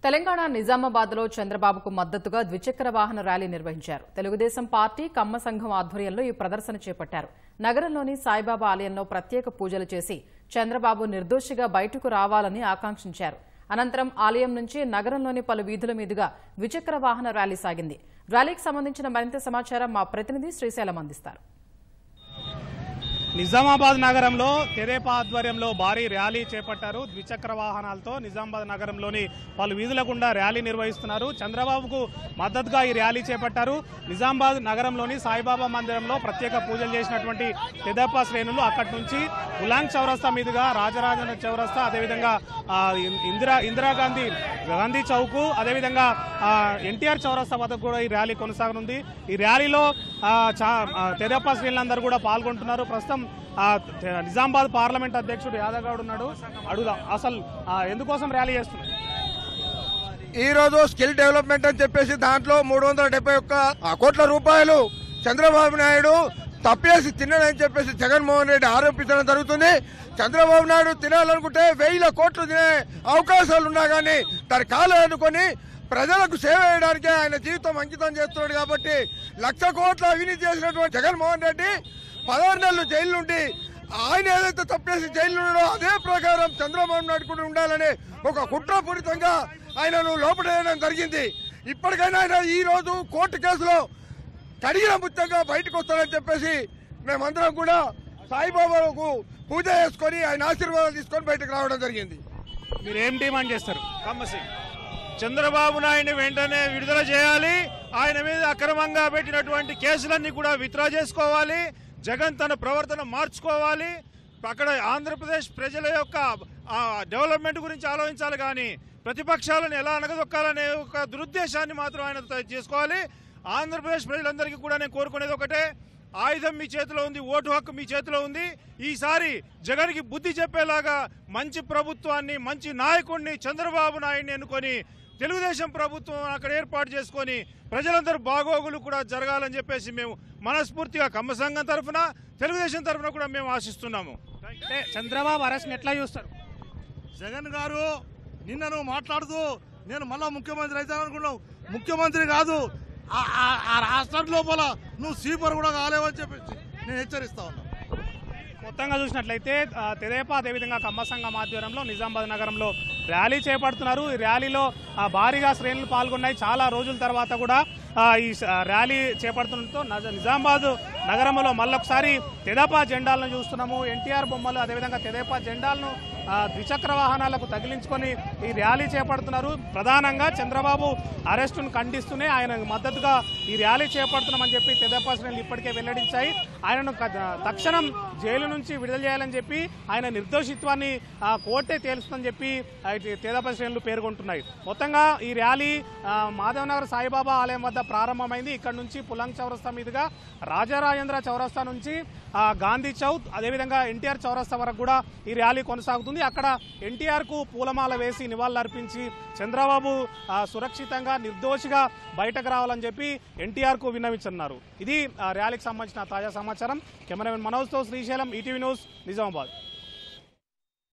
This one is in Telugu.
తెలంగాణ నిజామాబాద్లో చంద్రబాబుకు మద్దతుగా ద్విచక్ర వాహన ర్యాలీ నిర్వహించారు. తెలుగుదేశం పార్టీ కమ్మ సంఘం ఆధ్వర్యంలో ఈ ప్రదర్శన చేపట్టారు. నగరంలోని సాయిబాబా ఆలయంలో ప్రత్యేక పూజలు చేసి చంద్రబాబు నిర్దోషిగా బయటకు రావాలని ఆకాంక్షించారు. అనంతరం ఆలయం నుంచి నగరంలోని పలు వీధుల మీదుగా ద్విచక్ర వాహన ర్యాలీ సాగింది. ర్యాలీకి సంబంధించిన మరింత సమాచారం మా ప్రతినిధి శ్రీశైలం అందిస్తారు. నిజామాబాద్ నగరంలో తెదేపా ఆధ్వర్యంలో భారీ ర్యాలీ చేపట్టారు. ద్విచక్ర వాహనాలతో నిజామాబాద్ నగరంలోని పలు వీధుల గుండా ర్యాలీ నిర్వహిస్తున్నారు. చంద్రబాబుకు మద్దతుగా ఈ ర్యాలీ చేపట్టారు. నిజామాబాద్ నగరంలోని సాయిబాబా మందిరంలో ప్రత్యేక పూజలు చేసినటువంటి తెదేపా శ్రేణులు అక్కడి నుంచి ఉలాంగ్ చౌరస్తా మీదుగా రాజరాజన చౌరస్తా, అదేవిధంగా ఇందిరాగాంధీ గాంధీ చౌక్, అదేవిధంగా ఎన్టీఆర్ చౌరస్తా వద్ద కూడా ఈ ర్యాలీ కొనసాగనుంది. ఈ ర్యాలీలో తెదేపా శ్రేణులందరూ కూడా పాల్గొంటున్నారు. ప్రస్తుతం నిజామాబాద్ పార్లమెంట్ అధ్యక్షుడు యాదవ్ గౌడ్ ఉన్నాడు. అడుగుదాం, అసలు ఎందుకోసం ర్యాలీ చేస్తున్నారు? ఈ రోజు స్కిల్ డెవలప్మెంట్ అని చెప్పేసి దాంట్లో 371 కోట్ల రూపాయలు చంద్రబాబు నాయుడు తప్పేసి తిన్నాడని చెప్పేసి జగన్మోహన్ రెడ్డి ఆరోపించడం జరుగుతుంది. చంద్రబాబు నాయుడు తినాలనుకుంటే 1000 కోట్లు తినే అవకాశాలు ఉన్నా కానీ దాని కాలు అనుకొని ప్రజలకు సేవ చేయడానికే ఆయన జీవితం అంకితం చేస్తున్నాడు. కాబట్టి 1,00,000 కోట్ల అవినీతి చేసినటువంటి జగన్మోహన్ రెడ్డి 16 నెలలు జైలు నుండి ఆయన ఏదైతే తప్పేసి జైలు ఉన్నాడో అదే ప్రకారం చంద్రబాబు నాయుడు కూడా ఉండాలని ఒక కుట్రపూరితంగా ఆయనను లోపడేయడం జరిగింది. ఇప్పటికైనా ఆయన ఈ రోజు కోర్టు కేసులో కడిగిన ముత్యంగా బయటకు వస్తాడని చెప్పేసి మేమందరం కూడా సాయిబాబాకు పూజ చేసుకొని ఆయన ఆశీర్వాదాలు తీసుకొని బయటకు రావడం జరిగింది. మీరు ఏం డిమాండ్ చేస్తారు? చంద్రబాబు నాయుడిని వెంటనే విడుదల చేయాలి. ఆయన మీద అక్రమంగా పెట్టినటువంటి కేసులన్నీ కూడా విత్డ్రా చేసుకోవాలి. జగన్ తన ప్రవర్తన మార్చుకోవాలి. అక్కడ ఆంధ్రప్రదేశ్ ప్రజల యొక్క డెవలప్మెంట్ గురించి ఆలోచించాలి, కానీ ప్రతిపక్షాలను ఎలా అనగదొక్కాలనే ఒక దురుద్దేశాన్ని మాత్రం ఆయన చేసుకోవాలి. ఆంధ్రప్రదేశ్ ప్రజలందరికీ కూడా నేను కోరుకునేది ఒకటే, ఆయుధం మీ చేతిలో ఉంది, ఓటు హక్కు మీ చేతిలో ఉంది. ఈసారి జగన్కి బుద్ధి చెప్పేలాగా మంచి ప్రభుత్వాన్ని, మంచి నాయకుడిని చంద్రబాబు నాయుడిని ఎన్నుకొని తెలుగుదేశం ప్రభుత్వం అక్కడ ఏర్పాటు చేసుకొని ప్రజలందరూ బాగోగులు కూడా జరగాలని చెప్పేసి మేము మనస్ఫూర్తిగా కమ్మ సంఘం తరఫున, తెలుగుదేశం తరఫున కూడా మేము ఆశిస్తున్నాము. చంద్రబాబు అరెస్ట్ ఎట్లా చూస్తారు? జగన్ గారు నిన్న నువ్వు మాట్లాడుతూ నేను మళ్ళా ముఖ్యమంత్రి అవుతాననుకున్నావు. ముఖ్యమంత్రి కాదు, ఆ రాష్ట్రం లోపల నువ్వు స్వీపర్ కూడా కాలేవని చెప్పేసి నేను హెచ్చరిస్తా ఉన్నా. మొత్తంగా చూసినట్లయితే తెదేపా అదేవిధంగా కమ్మ సంఘం ఆధ్వర్యంలో నిజామాబాద్ నగరంలో ర్యాలీ చేపడుతున్నారు. ఈ ర్యాలీలో భారీగా శ్రేణులు పాల్గొన్నాయి. చాలా రోజుల తర్వాత కూడా ఈ ర్యాలీ చేపడుతుండటంతో నిజామాబాద్ నగరంలో మళ్ళొకసారి తెదేపా జెండాలను చూస్తున్నాము. ఎన్టీఆర్ బొమ్మలు, అదేవిధంగా తెదేపా జెండాలను ద్విచక్ర వాహనాలకు తగిలించుకొని ఈ ర్యాలీ చేపడుతున్నారు. ప్రధానంగా చంద్రబాబు అరెస్టును ఖండిస్తూనే ఆయన మద్దతుగా ఈ ర్యాలీ చేపడుతున్నామని చెప్పి తెదేపా శ్రేణులు ఇప్పటికే వెల్లడించాయి. ఆయనను తక్షణం జైలు నుంచి విడుదల చేయాలని చెప్పి, ఆయన నిర్దోషిత్వాన్ని కోర్టే తేలుస్తుందని చెప్పి తెదేపా శ్రేణులు పేర్కొంటున్నాయి. మొత్తంగా ఈ ర్యాలీ మాధవనగర్ సాయిబాబా ఆలయం వద్ద ప్రారంభమైంది. ఇక్కడ నుంచి పులంగ్ చౌరస్తా మీదుగా రాజరాజేంద్ర చౌరస్తా నుంచి గాంధీ చౌక్, అదేవిధంగా ఎన్టీఆర్ చౌరస్తా వరకు కూడా ఈ ర్యాలీ కొనసాగుతుంది. అక్కడ ఎన్టీఆర్కు పూలమాల వేసి నివాళులర్పించి చంద్రబాబు సురక్షితంగా నిర్దోషిగా బయటకు రావాలని చెప్పి ఎన్టీఆర్కు విన్నవించన్నారు. ఇది ర్యాలీకి సంబంధించిన తాజా సమాచారం. కెమెరామెన్ మనోజ్తో శ్రీశైలం, ఈటీవీ న్యూస్, నిజామాబాద్.